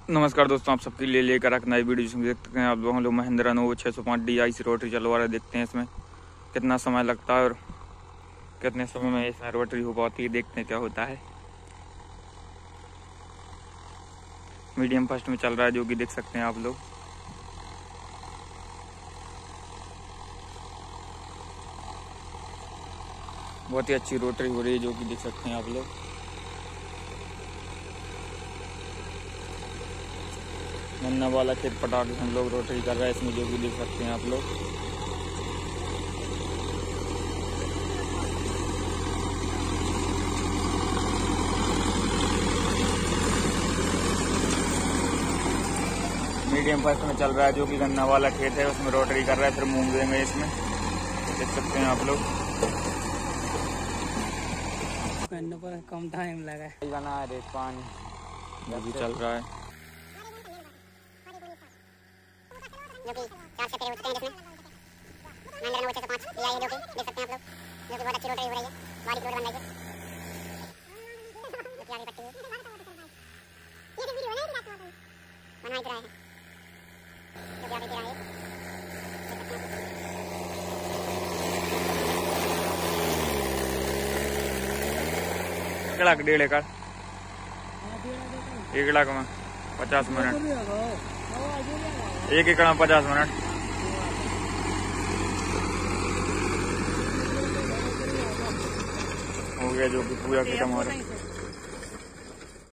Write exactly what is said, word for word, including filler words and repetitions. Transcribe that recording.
नमस्कार दोस्तों, आप सबके लिए लेकर एक नई वीडियो जिसमें देख सकते हैं आप लोग हम लोग महिंद्रा नोवो छः सौ पाँच डी आई सी रोटरी चलवा रहे। देखते हैं इसमें कितना समय लगता है और कितने समय में इसमें रोटरी हो पाती है। देखते हैं क्या होता है। मीडियम फर्स्ट में चल रहा है, जो कि देख सकते हैं आप लोग। बहुत ही अच्छी रोटरी हो रही है, जो कि देख सकते हैं आप लोग। गन्ना वाला खेत पटा के हम लोग रोटरी कर रहे हैं इसमें, जो कि देख सकते हैं आप लोग। मीडियम फर्स्ट में चल रहा है, जो कि गन्ना वाला खेत है, उसमें रोटरी कर रहा है। फिर मूंग देंगे इसमें, देख सकते हैं आप लोग। करने पर कम टाइम लगा है। बना रे पानी जो भी चल रहा है, जो कि चार से उठते हैं, जिसमें महिंद्रा नोवो छः सौ पाँच डी आई है, जो कि देख सकते हैं आप लोग। जो कि बहुत अच्छी रोटरी हो रही है, बारीक रोड बन रही है, जो कि आगे पट्टी बना ही रहा है, जो कि आगे गिरा है। एक लाख डेढ़ एकड़ एक लाख में पचास मिनट एक एकड़ में पचास मिनट हो गया, जो कि पूरा खत्म हो रहा है।